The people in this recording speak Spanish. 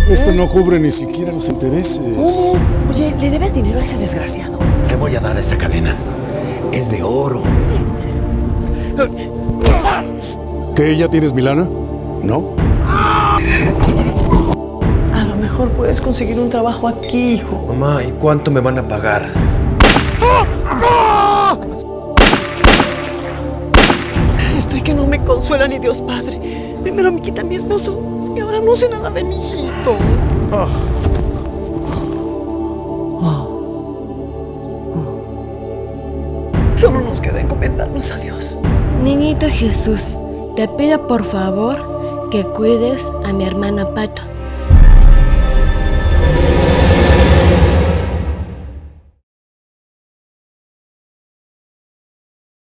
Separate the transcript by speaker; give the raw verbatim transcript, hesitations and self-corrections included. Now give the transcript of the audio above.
Speaker 1: Esto no cubre ni siquiera los intereses.
Speaker 2: ¿Cómo? Oye, ¿le debes dinero a ese desgraciado?
Speaker 3: Te voy a dar esta cadena. Es de oro.
Speaker 1: ¿Que ya tienes mi lana? ¿No?
Speaker 2: A lo mejor puedes conseguir un trabajo aquí, hijo.
Speaker 3: Mamá, ¿y cuánto me van a pagar?
Speaker 2: Estoy que no me consuela ni Dios Padre. Primero me quitan mi esposo y ahora no sé nada de mi hijito.
Speaker 1: Ah.
Speaker 2: Solo nos queda encomendarnos a Dios.
Speaker 4: Niñito Jesús, te pido por favor que cuides a mi hermana Pato.